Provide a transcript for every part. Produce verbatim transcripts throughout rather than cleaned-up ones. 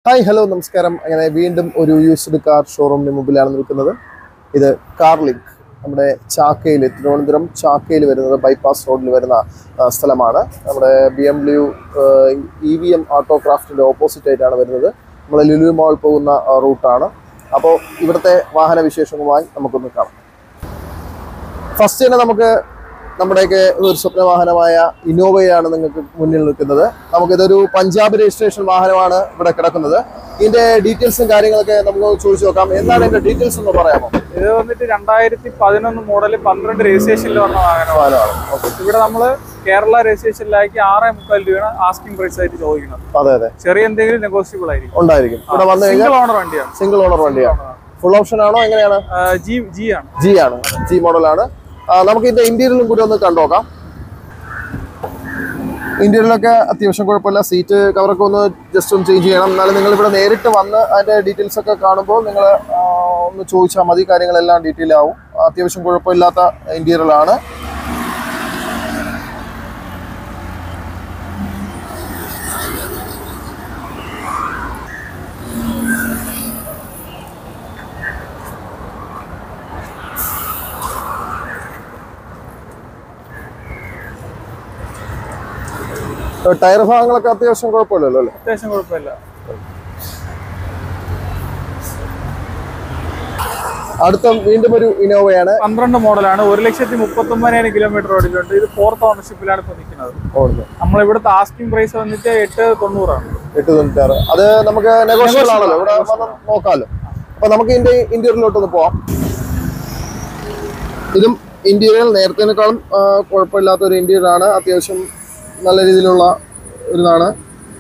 Hi hello നമസ്കാരം. അങ്ങനെ വീണ്ടും ഒരു യൂസ്ഡ് കാർ ഷോറൂമിന് മുമ്പിലാണ് നിൽക്കുന്നത്. ഇത് കാർ ലിങ്ക് നമ്മുടെ ചാക്കയിൽ, തിരുവനന്തപുരം ചാക്കയിൽ വരുന്നത് ബൈപ്പാസ് റോഡിൽ വരുന്ന സ്ഥലമാണ്. നമ്മുടെ B M W E V M ഓട്ടോക്രാഫ്റ്റിൻ്റെ ഓപ്പോസിറ്റ് ആയിട്ടാണ് വരുന്നത്. നമ്മൾ ലുലു മാൾ പോകുന്ന റൂട്ടാണ്. അപ്പോൾ ഇവിടുത്തെ വാഹന വിശേഷങ്ങളുമായി നമുക്കൊന്ന് കാണാം. ഫസ്റ്റ് തന്നെ നമുക്ക് നമ്മുടെയൊക്കെ ഒരു സ്വപ്ന വാഹനമായ ഇന്നോവയാണ് നിങ്ങൾക്ക് മുന്നിൽ നിൽക്കുന്നത്. നമുക്കിതൊരു പഞ്ചാബ് രജിസ്ട്രേഷൻ വാഹനമാണ് ഇവിടെ കിടക്കുന്നത്. ഇതിന്റെ ഡീറ്റെയിൽസും കാര്യങ്ങളൊക്കെ നമുക്ക് ചോദിച്ചു നോക്കാം. എന്താണ് ഇതിന്റെ ഡീറ്റെയിൽസ് എന്ന് പറയാമോ? ഇത് വന്നിട്ട് രണ്ടായിരത്തി പതിനൊന്ന് മോഡല് പന്ത്രണ്ട് രജിസ്ട്രേഷനിൽ വന്ന വാഹനമാണ്. ഇവിടെ നമ്മള് കേരള രജിസ്ട്രേഷനിലാക്കി ആറേ മുക്കാൽ രൂപയാണ് ആസ്കിംഗ് പ്രൈസ് ആയിട്ട് ചോദിക്കുന്നത്. അതെ അതെ, ചെറിയ എന്തെങ്കിലും നെഗോഷ്യബിൾ ആയിരിക്കും ഉണ്ടായിരിക്കും. ഇവിടെ വന്നു കഴിഞ്ഞാൽ സിംഗിൾ ഓണർ വണ്ടിയാണ്. സിംഗിൾ ഓണർ വണ്ടിയാണ്. ഫുൾ ഓപ്ഷൻ ആണോ എങ്ങനെയാണ്? ജി ജി ആണ് ജി ആണ് ജി മോഡലാണ്. നമുക്ക് ഇതിന്റെ ഇന്റീരിയലും കൂടി ഒന്ന് കണ്ടുനോക്കാം. ഇന്റീരിയലൊക്കെ അത്യാവശ്യം കുഴപ്പമില്ല. സീറ്റ് കവറൊക്കെ ഒന്ന് ജസ്റ്റ് ഒന്ന് ചേഞ്ച് ചെയ്യണം. എന്നാലും നിങ്ങൾ ഇവിടെ നേരിട്ട് വന്ന് അതിന്റെ ഡീറ്റെയിൽസ് ഒക്കെ കാണുമ്പോൾ നിങ്ങൾ ഒന്ന് ചോദിച്ചാൽ മതി. കാര്യങ്ങളെല്ലാം ഡീറ്റെയിൽ ആവും. അത്യാവശ്യം കുഴപ്പമില്ലാത്ത ഇന്റീരിയലാണ്. ടയർ ഭാഗങ്ങളൊക്കെ അത്യാവശ്യം കുഴപ്പമില്ലല്ലോ അല്ലേ? അത്യാവശ്യം കുഴപ്പമില്ല. അടുത്ത വീണ്ടും ഒരു ഇന്നോവയാണ്. പന്ത്രണ്ട് മോഡലാണ്. ഒരു ലക്ഷത്തി മുപ്പത്തി ഒമ്പതിനായിരം കിലോമീറ്റർ ഓടിയിട്ടുണ്ട്. ഇത് ഫോർത്ത് ഓണർഷിപ്പിലാണ് ഇപ്പൊ നിൽക്കുന്നത്. നമ്മൾ ഇവിടുത്തെ ആസ്കിംഗ് പ്രൈസ് വന്നിട്ട് എട്ട് തൊണ്ണൂറാണ്. എട്ട് തൊണ്ണൂറ്റാറ്. അത് നമുക്ക് നെഗോഷ്യബിൾ ആണല്ലോ, ഇവിടെ നോക്കാമല്ലോ. അപ്പൊ നമുക്ക് ഇതിന്റെ ഇന്റീരിയറിലോട്ടൊന്ന് പോവാം. ഇതും ഇന്റീരിയർ നേരത്തേക്കാളും കുഴപ്പമില്ലാത്ത ഒരു ഇന്റീരിയർ ആണ്. അത്യാവശ്യം നല്ല രീതിയിലുള്ള ഒരു ഇതാണ്.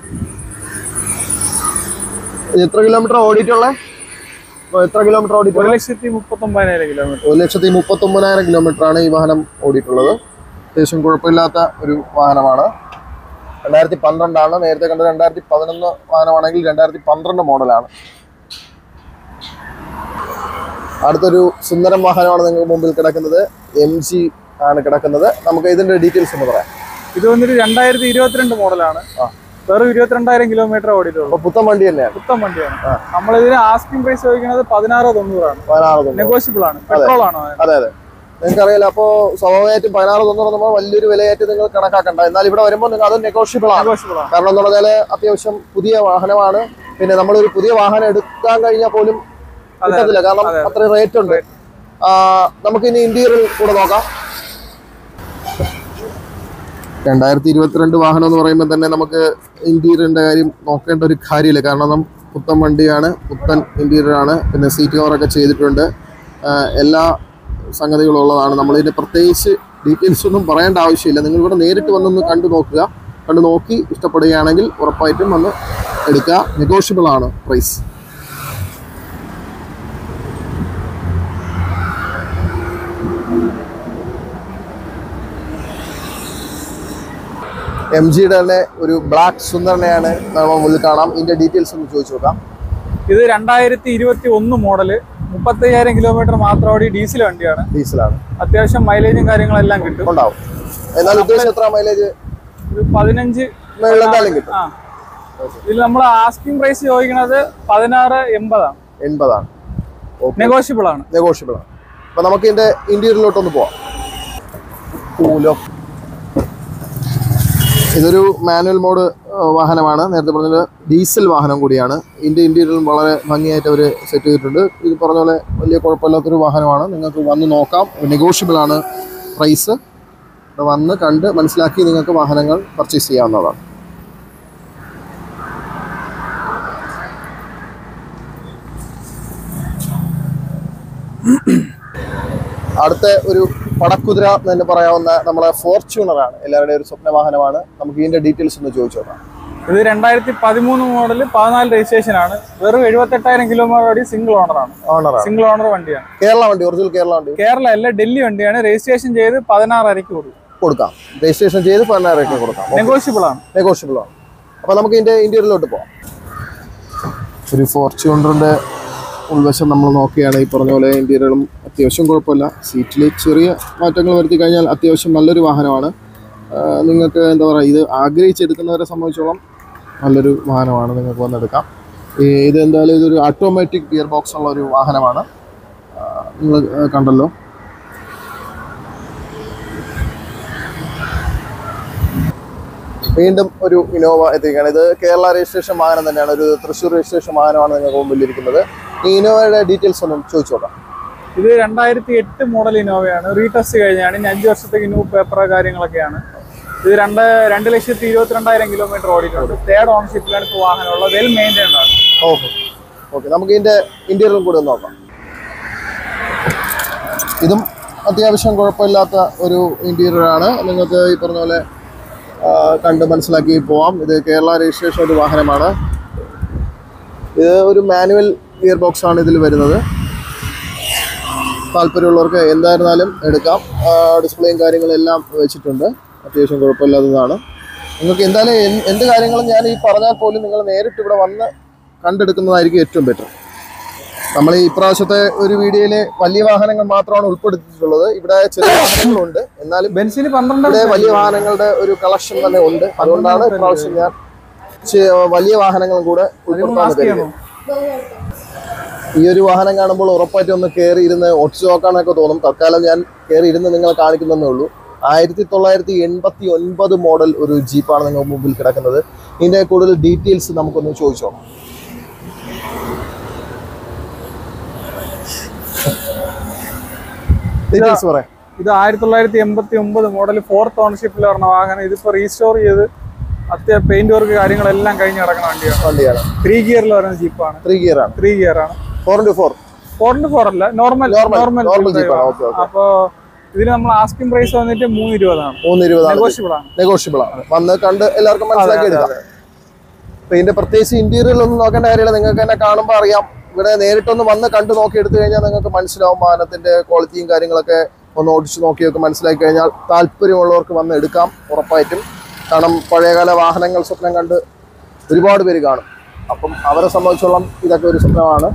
എത്ര കിലോമീറ്റർ ഓടിയിട്ടുള്ള എത്ര കിലോമീറ്റർ ഓടിയിട്ട്? ഒരു ലക്ഷത്തി മുപ്പത്തി ഒമ്പതിനായിരം കിലോമീറ്റർ ഒരു ലക്ഷത്തി മുപ്പത്തി ഒമ്പതിനായിരം കിലോമീറ്റർ ആണ് ഈ വാഹനം ഓടിയിട്ടുള്ളത്. അത്യാവശ്യം കുഴപ്പമില്ലാത്ത ഒരു വാഹനമാണ്. രണ്ടായിരത്തി പന്ത്രണ്ടാണ്. നേരത്തെ കണ്ടത് രണ്ടായിരത്തി പതിനൊന്ന് വാഹനമാണെങ്കിൽ രണ്ടായിരത്തി പന്ത്രണ്ട് മോഡലാണ്. അടുത്തൊരു സുന്ദരം വാഹനമാണ് നിങ്ങൾക്ക് മുമ്പിൽ കിടക്കുന്നത്. എം ജി ആണ് കിടക്കുന്നത്. നമുക്ക് ഇതിന്റെ ഡീറ്റെയിൽസ് ഒന്ന് പറയാം. ഇത് വന്നിട്ട് രണ്ടായിരത്തി ഇരുപത്തിരണ്ട് മോഡലാണ്. വെറും ഇരുപത്തിരണ്ടായിരം കിലോമീറ്റർ ഓടിയിട്ടുള്ളൂ. പുത്തൻ വണ്ടി തന്നെയാണ്. പുത്തൻ വണ്ടിയാണ്. നമ്മളിതിന് ആസ്കിംഗ് പ്രൈസ് ചോദിക്കുന്നത് പതിനാറ് തൊണ്ണൂറാണ്. പതിനാറ് നെഗോഷ്യബിൾ ആണ്. പെട്രോൾ ആണ്. അതെ അതെ, നിങ്ങൾക്ക് അറിയില്ല. അപ്പോൾ സ്വാഭാവികമായിട്ടും പതിനാറ് തൊണ്ണൂറ് നമ്മൾ വലിയൊരു വിലയായിട്ട് നിങ്ങൾ കണക്കാക്കണ്ട. എന്നാൽ ഇവിടെ വരുമ്പോൾ നിങ്ങൾ അത് നെഗോഷ്യബിൾ ആണ്. കാരണം എന്ന് പറഞ്ഞാൽ അത്യാവശ്യം പുതിയ വാഹനമാണ്. പിന്നെ നമ്മളൊരു പുതിയ വാഹനം എടുക്കാൻ കഴിഞ്ഞാൽ പോലും കിട്ടത്തില്ല, കാരണം അത്രയും റേറ്റ് ഉണ്ട്. നമുക്ക് ഇനി ഇന്റീരിയർ കൂടെ നോക്കാം. രണ്ടായിരത്തി ഇരുപത്തിരണ്ട് വാഹനം എന്ന് പറയുമ്പോൾ തന്നെ നമുക്ക് ഇന്റീരിയറിന്റെ കാര്യം നോക്കേണ്ട ഒരു കാര്യമില്ല. കാരണം പുത്തൻ വണ്ടിയാണ്, പുത്തൻ ഇന്റീരിയറാണ്. പിന്നെ സീറ്റ് കവറൊക്കെ ചെയ്തിട്ടുണ്ട്. എല്ലാ സംഗതികളും ഉള്ളതാണ്. നമ്മളിതിൻ്റെ പ്രത്യേകിച്ച് ഡീറ്റെയിൽസ് ഒന്നും പറയേണ്ട ആവശ്യമില്ല. നിങ്ങൾ ഇവിടെ നേരിട്ട് വന്നൊന്ന് കണ്ടു നോക്കുക. കണ്ടു നോക്കി ഇഷ്ടപ്പെടുകയാണെങ്കിൽ ഉറപ്പായിട്ടും വന്ന് എടുക്കുക. നെഗോഷ്യബിൾ ആണ് പ്രൈസ്. എം ജിയുടെ തന്നെ ഒരു ബ്ലാക്ക് സുന്ദരനെയാണ് നമ്മൾ മുന്നിൽ കാണാം. ഇതിന്റെ ഡീറ്റെയിൽസ് ഒന്ന് ചോദിച്ചു നോക്കാം. ഇത് രണ്ടായിരത്തി ഇരുപത്തി ഒന്ന് മോഡല്, മുപ്പത്തി അയ്യായിരം കിലോമീറ്റർ മാത്രം ഓടി ഡീസൽ വണ്ടിയാണ്. ഡീസലാണ്. അത്യാവശ്യം മൈലേജും കാര്യങ്ങളെല്ലാം കിട്ടും. ഉണ്ടാവും. എന്നാൽ ഉദ്ദേശം എത്ര മൈലേജ്? ഒരു പതിനഞ്ച് എന്തായാലും കിട്ടും. ആ, ഇതിൽ നമ്മൾ ആസ്കിംഗ് പ്രൈസ് ചോദിക്കുന്നത് പതിനാറ് എൺപതാണ്. എൺപതാണ്. നെഗോഷ്യബിൾ ആണ്. നെഗോഷ്യബിൾ ആണ്. അപ്പൊ നമുക്ക് ഇതിന്റെ ഇന്റീരിയറിലോട്ടൊന്ന് പോവാം. കൂലോ, ഇതൊരു മാനുവൽ മോഡ് വാഹനമാണ്. നേരത്തെ പറഞ്ഞത് ഡീസൽ വാഹനം കൂടിയാണ്. ഇതിൻ്റെ ഇന്റീരിയറും വളരെ ഭംഗിയായിട്ട് അവർ സെറ്റ് ചെയ്തിട്ടുണ്ട്. ഇത് പറഞ്ഞ പോലെ വലിയ കുഴപ്പമില്ലാത്തൊരു വാഹനമാണ്. നിങ്ങൾക്ക് വന്ന് നോക്കാം. നെഗോഷ്യബിൾ ആണ് പ്രൈസ്. വന്ന് കണ്ട് മനസ്സിലാക്കി നിങ്ങൾക്ക് വാഹനങ്ങൾ പർച്ചേസ് ചെയ്യാവുന്നതാണ്. അടുത്ത ഒരു പടക്കുതിര എന്ന് തന്നെ പറയാവുന്ന നമ്മളെ ഫോർച്യൂണറാണ്. എല്ലാവരുടെയും ഒരു സ്വപ്ന വാഹനമാണ്. നമുക്ക് ഇതിന്റെ ഡീറ്റെയിൽസ് ഒന്ന് ചോദിച്ചു നോക്കാം. ഇത് രണ്ടായിരത്തി പതിമൂന്ന് മോഡല്, പതിനാല് രജിസ്ട്രേഷൻ ആണ്. വെറും എഴുപത്തെട്ടായിരം കിലോമീറ്റർ ഓടി സിംഗിൾ ഓണറാണ്. ഓണറാണ്. സിംഗിൾ ഓണർ വണ്ടിയാണ്. കേരള വണ്ടി, ഒറിജിനൽ കേരള വണ്ടി. കേരള അല്ല, ഡൽഹി വണ്ടിയാണ്. രജിസ്ട്രേഷൻ ചെയ്ത് പതിനാറരയ്ക്ക് കൊടുക്കും കൊടുക്കാം രജിസ്ട്രേഷൻ ചെയ്ത് പതിനാറരയ്ക്ക് കൊടുക്കാം. നെഗോഷ്യബിൾ ആണ്. നെഗോഷ്യബിൾ ആണ്. അപ്പൊ നമുക്ക് ഇതിന്റെ ഇന്റീരിയറിലോട്ട് പോവാം. ഒരു ഫോർച്യൂണറിന്റെ ഉൾവശം നമ്മൾ നോക്കുകയാണ്. ഈ പറഞ്ഞ പോലെ ഇന്റീരിയറും അത്യാവശ്യം കുഴപ്പമില്ല. സീറ്റിൽ ചെറിയ മാറ്റങ്ങൾ വരുത്തി കഴിഞ്ഞാൽ അത്യാവശ്യം നല്ലൊരു വാഹനമാണ്. നിങ്ങൾക്ക് എന്താ പറയുക, ഇത് ആഗ്രഹിച്ചെടുക്കുന്നവരെ സംബന്ധിച്ചോളം നല്ലൊരു വാഹനമാണ്. നിങ്ങൾക്ക് വന്നെടുക്കാം. ഇത് എന്തായാലും ഇതൊരു ഓട്ടോമാറ്റിക് ഗിയർ ബോക്സ് ഉള്ള ഒരു വാഹനമാണ്. നിങ്ങൾ കണ്ടല്ലോ. വീണ്ടും ഒരു ഇനോവ എത്തിക്കുകയാണ്. ഇത് കേരള രജിസ്ട്രേഷൻ വാഹനം തന്നെയാണ്, ഒരു തൃശ്ശൂർ രജിസ്ട്രേഷൻ വാഹനമാണ് നിങ്ങൾക്ക് മുമ്പിലിരിക്കുന്നത്. ഈ ഇനോവയുടെ ഡീറ്റെയിൽസ് ഒന്നും ചോദിച്ചു നോക്കാം. ഇത് രണ്ടായിരത്തി എട്ട് മോഡൽ ഇനോവയാണ്. റീടെസ്റ്റ് കഴിഞ്ഞാണ്. ഇനി അഞ്ച് വർഷത്തേക്ക് ന്യൂ പേപ്പർ കാര്യങ്ങളൊക്കെയാണ്. ഇത് രണ്ട് രണ്ട് ലക്ഷത്തി ഇരുപത്തിരണ്ടായിരം കിലോമീറ്റർ ഓടിയിട്ടുണ്ട്. തേർഡ് ഓണർഷിപ്പിലാണ് ഇപ്പോൾ വാഹനമുള്ളത്. വെൽ മെയിൻറ്റൈൻഡ് ആണ്. ഓഹോ, ഓക്കെ. നമുക്ക് ഇതിൻ്റെ ഇന്റീരിയറും കൂടി ഒന്ന് നോക്കാം. ഇതും അത്യാവശ്യം കുഴപ്പമില്ലാത്ത ഒരു ഇന്റീരിയറാണ്. നിങ്ങൾക്ക് ഈ പറഞ്ഞ പോലെ കണ്ട് മനസ്സിലാക്കി പോവാം. ഇത് കേരള രജിസ്ട്രേഷൻ ഒരു വാഹനമാണ്. ഇത് ഒരു മാനുവൽ ഗിയർ ബോക്സ് ആണ് ഇതിൽ വരുന്നത്. താല്പര്യമുള്ളവർക്ക് എന്തായിരുന്നാലും എടുക്കാം. ഡിസ്പ്ലേയും കാര്യങ്ങളെല്ലാം വെച്ചിട്ടുണ്ട്. അത്യാവശ്യം കുഴപ്പമില്ലാത്തതാണ്. നിങ്ങൾക്ക് എന്തായാലും എന്ത് കാര്യങ്ങളും ഞാൻ ഈ പറഞ്ഞാൽ പോലും നിങ്ങൾ നേരിട്ട് ഇവിടെ വന്ന് കണ്ടെടുക്കുന്നതായിരിക്കും ഏറ്റവും ബെറ്റർ. നമ്മൾ ഈ ഇപ്രാവശ്യത്തെ ഒരു വീഡിയോയിൽ വലിയ വാഹനങ്ങൾ മാത്രമാണ് ഉൾപ്പെടുത്തിയിട്ടുള്ളത്. ഇവിടെ ചെറിയ വാഹനങ്ങളുണ്ട്, എന്നാലും ബെൻസിന് പന്ത്രണ്ട് ഇവിടെ വലിയ വാഹനങ്ങളുടെ ഒരു കളക്ഷൻ തന്നെ ഉണ്ട്. അതുകൊണ്ടാണ് ഇപ്രാവശ്യം ഞാൻ വലിയ വാഹനങ്ങളും കൂടെ ഉൾപ്പെടുത്താൻ കഴിയും. ഈ ഒരു വാഹനം കാണുമ്പോൾ ഉറപ്പായിട്ടും ഒന്ന് കയറി ഇരുന്ന് ഒട്ടിച്ചു നോക്കാനൊക്കെ തോന്നും. തൽക്കാലം ഞാൻ കയറി ഇരുന്ന് നിങ്ങളെ കാണിക്കുന്നതേ ഉള്ളൂ. ആയിരത്തി തൊള്ളായിരത്തി എൺപത്തി ഒൻപത് മോഡൽ ഒരു ജീപ്പാണ് നിങ്ങൾ മുമ്പിൽ കിടക്കുന്നത്. ഇതിന്റെ കൂടുതൽ ഡീറ്റെയിൽസ് നമുക്കൊന്ന് ചോദിച്ചോ. ഡീറ്റെയിൽസ് പറയാം. ഇത് ആയിരത്തി തൊള്ളായിരത്തി എൺപത്തി ഒമ്പത് മോഡൽ ഫോർത്ത് ഓണർഷിപ്പിൽ പറഞ്ഞ വാഹനം. ഇതിപ്പോ റീസ്റ്റോർ ചെയ്ത് അത്യാവശ്യം പെയിന്റ് വർക്ക് കാര്യങ്ങളെല്ലാം കഴിഞ്ഞ് കിടക്കുന്ന വണ്ടിയാണ്. വണ്ടിയാണ് ത്രീ ഗിയറിൽ വരുന്ന ജീപ്പാണ്. ത്രീ ഗിയർ ആണ്. ത്രീ ഗിയർ ആണ്. Four into four four into four അല്ല, നോർമൽ നോർമൽ നോർമൽ ജീപ്പാണ്. Okay okay. അപ്പോ ഇതിന് നമ്മൾ ആസ്കിംഗ് പ്രൈസ് വന്നിട്ട് മൂന്ന് ഇരുപതാണ്. മൂന്ന് ഇരുപതാണ്. നെഗോഷ്യബിൾ ആണ്. നെഗോഷ്യബിൾ ആണ്. വന്ന് കണ്ട് എല്ലാവർക്കും മനസ്സിലാക്കി എടുക്കാം. അപ്പൊ ഇതിന്റെ പ്രത്യേകിച്ച് ഇന്റീരിയറിലൊന്നും നോക്കേണ്ട കാര്യമില്ല. നിങ്ങൾക്ക് തന്നെ കാണുമ്പോൾ അറിയാം. ഇവിടെ നേരിട്ടൊന്ന് വന്ന് കണ്ട് നോക്കി എടുത്തു കഴിഞ്ഞാൽ നിങ്ങൾക്ക് മനസ്സിലാവും വാഹനത്തിന്റെ ക്വാളിറ്റിയും കാര്യങ്ങളൊക്കെ ഒന്ന് ഓടിച്ചു നോക്കിയൊക്കെ മനസ്സിലാക്കി കഴിഞ്ഞാൽ താല്പര്യമുള്ളവർക്ക് വന്ന് എടുക്കാം ഉറപ്പായിട്ടും. കാരണം പഴയകാല വാഹനങ്ങൾ സ്വപ്നം കണ്ട് ഒരുപാട് പേര് കാണും. അപ്പം അവരെ സംബന്ധിച്ചോളം ഇതൊക്കെ ഒരു സ്വപ്നമാണ്.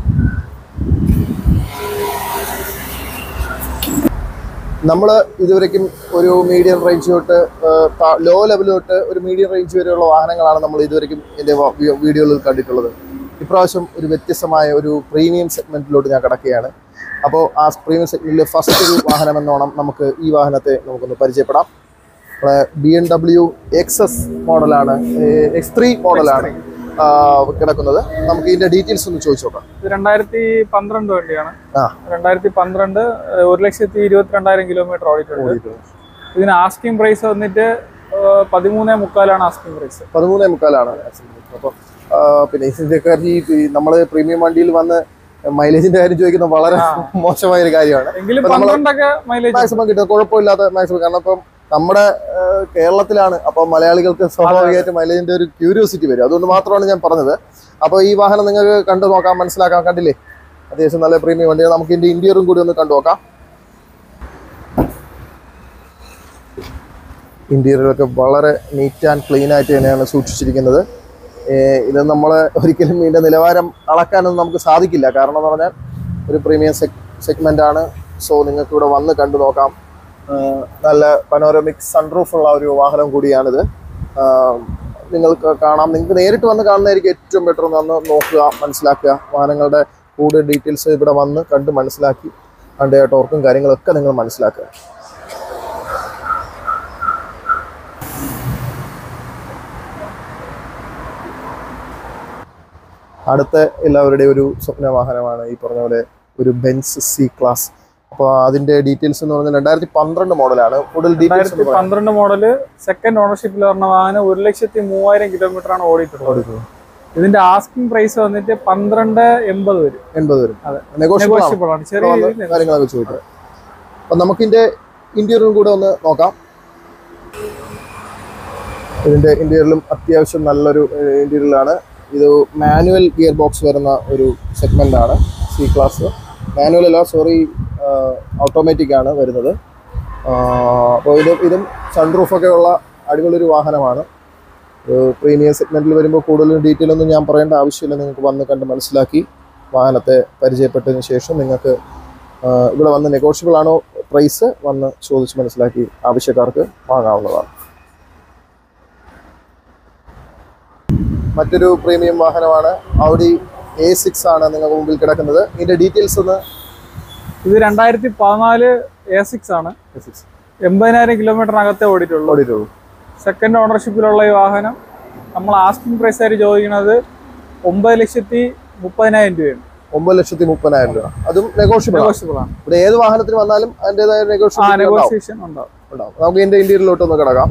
നമ്മൾ ഇതുവരേക്കും ഒരു മീഡിയം റേഞ്ച് തൊട്ട് ലോ ലെവൽ തൊട്ട് ഒരു മീഡിയം റേഞ്ച് വരെയുള്ള വാഹനങ്ങളാണ് നമ്മൾ ഇതുവരേക്കും എൻ്റെ വീഡിയോകളിൽ കണ്ടിട്ടുള്ളത്. ഇപ്രാവശ്യം ഒരു വ്യത്യസ്തമായ ഒരു പ്രീമിയം സെഗ്മെന്റിലോട്ട് ഞാൻ കിടക്കുകയാണ്. അപ്പോൾ ആ പ്രീമിയം സെഗ്മെന്റിൽ ഫസ്റ്റ് ഒരു വാഹനം എന്നോണം നമുക്ക് ഈ വാഹനത്തെ നമുക്കൊന്ന് പരിചയപ്പെടാം. നമ്മുടെ B M W X S മോഡലാണ്, എക്സ് ത്രീ മോഡലാണ് കിടക്കുന്നത്. നമുക്ക് ഇതിന്റെ ഡീറ്റെയിൽസ് ഒന്ന് ചോദിച്ചു നോക്കാം. ഇത് രണ്ടായിരത്തി പന്ത്രണ്ട് വണ്ടിയാണ്. രണ്ടായിരത്തി പന്ത്രണ്ട് ഒരു ലക്ഷത്തി ഇരുപത്തിരണ്ടായിരം കിലോമീറ്റർ ഓടിയിട്ടുണ്ട്. ഇതിന് ആസ്കിംഗ് പ്രൈസ് വന്നിട്ട് പതിമൂന്നേ മുക്കാലാണ് ആസ്കിംഗ് പ്രൈസ്. പതിമൂന്നേ മുക്കാലാണ്. അപ്പോൾ പിന്നെ ഇതിന്റെയൊക്കെ ഈ നമ്മൾ പ്രീമിയം വണ്ടിയിൽ വന്ന് മൈലേജിന്റെ കാര്യം ചോദിക്കുന്നത് വളരെ മോശമായ ഒരു കാര്യമാണ്. മാക്സിമം കിട്ടും, കുഴപ്പമില്ലാത്ത മാക്സിമം. കാരണം ഇപ്പം നമ്മുടെ കേരളത്തിലാണ്. അപ്പോൾ മലയാളികൾക്ക് സ്വാഭാവികമായിട്ട് മൈലേജിന്റെ ഒരു ക്യൂരിയോസിറ്റി വരും. അതുകൊണ്ട് മാത്രമാണ് ഞാൻ പറഞ്ഞത്. അപ്പോൾ ഈ വാഹനം നിങ്ങൾക്ക് കണ്ടു നോക്കാം, മനസ്സിലാക്കാം. കണ്ടില്ലേ, അത്യാവശ്യം നല്ല പ്രീമിയം വണ്ടിയാണ്. നമുക്ക് ഇതിന്റെ ഇന്റീരിയറും കൂടി ഒന്ന് കണ്ടു നോക്കാം. ഇന്റീരിയറൊക്കെ വളരെ നീറ്റ് ആൻഡ് ക്ലീൻ ആയിട്ട് തന്നെയാണ് സൂക്ഷിച്ചിരിക്കുന്നത്. ഇത് നമ്മൾ ഒരിക്കലും ഇതിൻ്റെ നിലവാരം അളക്കാനൊന്നും നമുക്ക് സാധിക്കില്ല. കാരണം എന്ന് പറഞ്ഞാൽ ഒരു പ്രീമിയം സെഗ് സെഗ്മെൻ്റ് ആണ്. സോ നിങ്ങൾക്ക് ഇവിടെ വന്ന് കണ്ടു നോക്കാം. നല്ല പനോരമിക് സൺറൂഫ് ഉള്ള ഒരു വാഹനം കൂടിയാണിത്. നിങ്ങൾക്ക് കാണാം. നിങ്ങൾക്ക് നേരിട്ട് വന്ന് കാണുന്നതായിരിക്കും ഏറ്റവും ബെറ്റർ. വന്ന് നോക്കുക, മനസ്സിലാക്കുക. വാഹനങ്ങളുടെ കൂടുതൽ ഡീറ്റെയിൽസ് ഇവിടെ വന്ന് കണ്ട് മനസ്സിലാക്കി അതിൻ്റെ ടോർക്കും കാര്യങ്ങളൊക്കെ നിങ്ങൾ മനസ്സിലാക്കുക. അടുത്ത എല്ലാവരുടെയും ഒരു സ്വപ്ന വാഹനമാണ് ഈ പറഞ്ഞ പോലെ ഒരു ബെൻസ് സി ക്ലാസ്. അപ്പോൾ അതിന്റെ ഡീറ്റെയിൽസ് എന്ന് പറഞ്ഞാൽ രണ്ടായിരത്തി പന്ത്രണ്ട് മോഡലാണ്. കൂടുതൽ ഡീറ്റെയിൽസ് പന്ത്രണ്ട് മോഡല് സെക്കൻഡ് ഓണർഷിപ്പിൽ പറഞ്ഞ വാഹനം ഒരു ലക്ഷത്തി മൂവായിരം കിലോമീറ്റർ ആണ് ഓടിയിട്ടുള്ളത്. ഇതിന്റെ ആസ്കിംഗ് പ്രൈസ് വന്നിട്ട് പന്ത്രണ്ട് എൺപത് വരും. എൺപത് വരും. നെഗോഷ്യബിൾ ആണ്. ചെറിയ കാര്യങ്ങളൊക്കെ ചോദിക്കാം. അപ്പം നമുക്കിതിന്റെ ഇന്റീരിയറും കൂടെ ഒന്ന് നോക്കാം. ഇതിന്റെ ഇന്റീരിയറിലും അത്യാവശ്യം നല്ലൊരു ഇന്റീരിയറിലാണ്. ഇത് മാനുവൽ ഗിയർ ബോക്സ് വരുന്ന ഒരു സെഗ്മെന്റ് ആണ്. സി ക്ലാസ് മാനുവൽ അല്ല, സോറി, ഓട്ടോമാറ്റിക് ആണ് വരുന്നത്. അപ്പോൾ ഇത് ഇതും സൺറൂഫൊക്കെ ഉള്ള അടിപൊളിയൊരു വാഹനമാണ്. പ്രീമിയം സെഗ്മെന്റിൽ വരുമ്പോൾ കൂടുതലും ഡീറ്റെയിൽ ഒന്നും ഞാൻ പറയേണ്ട ആവശ്യമില്ല. നിങ്ങൾക്ക് വന്ന് കണ്ട് മനസ്സിലാക്കി വാഹനത്തെ പരിചയപ്പെട്ടതിന് ശേഷം നിങ്ങൾക്ക് ഇവിടെ വന്ന് നെഗോഷ്യബിൾ ആണോ പ്രൈസ് വന്ന് ചോദിച്ച് മനസ്സിലാക്കി ആവശ്യക്കാർക്ക് വാങ്ങാവുന്നതാണ്. മറ്റൊരു പ്രീമിയം വാഹനമാണ് ഔഡി എ സിക്സ് ആണ് നിങ്ങൾക്ക് മുമ്പിൽ കിടക്കുന്നത്. ഇതിന്റെ ഡീറ്റെയിൽസ് ഒന്ന്. ഇത് രണ്ടായിരത്തി പതിനാല് എ സിക്സ് ആണ്. എൺപതിനായിരം കിലോമീറ്ററിനകത്തെ ഓടിയിട്ടുള്ളൂ ഓടിയിട്ടുള്ളൂ സെക്കൻഡ് ഓണർഷിപ്പിലുള്ള ഈ വാഹനം നമ്മൾ ആസ്കിംഗ് പ്രൈസ് ആയിട്ട് ചോദിക്കുന്നത് ഒമ്പത് ലക്ഷത്തി മുപ്പതിനായിരം രൂപയാണ്. ഒമ്പത് ലക്ഷത്തി മുപ്പതിനായിരം രൂപ. അതും നെഗോഷ്യബിൾ ആണ്. ഇവിടെ ഏത് വാഹനത്തിന് വന്നാലും അതിൻ്റെതായ നെഗോഷിയേഷൻ ഉണ്ടാവും. നമുക്ക് ഇതിന്റെ ഇന്റീരിയറിലോട്ട് ഒന്ന് കിടക്കാം.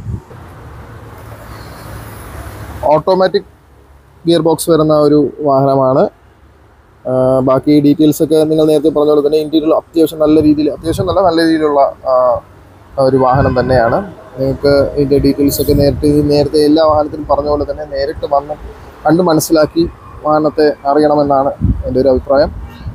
ഓട്ടോമാറ്റിക് ഗിയർ ബോക്സ് വരുന്ന ഒരു വാഹനമാണ്. ബാക്കി ഡീറ്റെയിൽസ് ഒക്കെ നിങ്ങൾ നേരത്തെ പറഞ്ഞ പോലെ തന്നെ ഇന്റീരിയർ അത്യാവശ്യം നല്ല രീതിയിൽ അത്യാവശ്യം നല്ല നല്ല രീതിയിലുള്ള ഒരു വാഹനം തന്നെയാണ്. നിങ്ങൾക്ക് ഇതിൻ്റെ ഡീറ്റെയിൽസ് ഒക്കെ നേരിട്ട് നേരത്തെ എല്ലാ വാഹനത്തിനും പറഞ്ഞ പോലെ തന്നെ നേരിട്ട് വന്ന് കണ്ട് മനസ്സിലാക്കി വാഹനത്തെ അറിയണമെന്നാണ് എൻ്റെ ഒരു അഭിപ്രായം.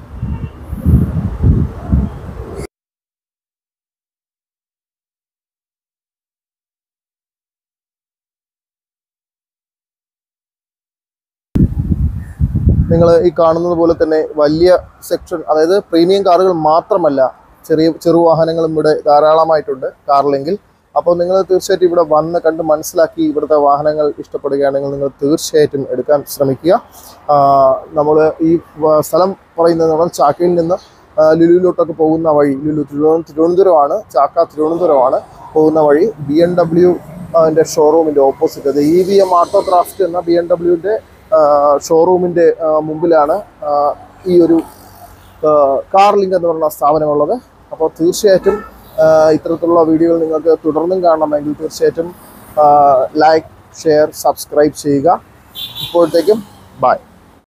നിങ്ങൾ ഈ കാണുന്നത് പോലെ തന്നെ വലിയ സെക്ഷൻ, അതായത് പ്രീമിയം കാറുകൾ മാത്രമല്ല ചെറിയ ചെറു വാഹനങ്ങളും ഇവിടെ ധാരാളമായിട്ടുണ്ട് കാർലിങ്കിൽ. അപ്പോൾ നിങ്ങൾ തീർച്ചയായിട്ടും ഇവിടെ വന്ന് കണ്ട് മനസ്സിലാക്കി ഇവിടുത്തെ വാഹനങ്ങൾ ഇഷ്ടപ്പെടുകയാണെങ്കിൽ നിങ്ങൾ തീർച്ചയായിട്ടും എടുക്കാൻ ശ്രമിക്കുക. നമ്മൾ ഈ സ്ഥലം പറയുന്നത് നമ്മൾ ചാക്കയിൽ നിന്ന് ലുലുവിലോട്ടൊക്കെ പോകുന്ന വഴി, ലുലു തിരുവനന്തപുരമാണ്, ചാക്ക തിരുവനന്തപുരമാണ് പോകുന്ന വഴി ബി എം ഡബ്ല്യു അതിൻ്റെ ഷോറൂമിൻ്റെ ഓപ്പോസിറ്റ്, അത് E V M auto craft എന്ന ബി എം ഡബ്ല്യുവിൻ്റെ ഷോറൂമിൻ്റെ മുമ്പിലാണ് ഈ ഒരു കാർലിങ്ക് എന്ന് പറയുന്ന സ്ഥാപനമുള്ളത്. അപ്പോൾ തീർച്ചയായിട്ടും ഇത്തരത്തിലുള്ള വീഡിയോകൾ നിങ്ങൾക്ക് തുടർന്നും കാണണമെങ്കിൽ തീർച്ചയായിട്ടും ലൈക്ക്, ഷെയർ, സബ്സ്ക്രൈബ് ചെയ്യുക. ഇപ്പോഴത്തേക്കും ബൈ.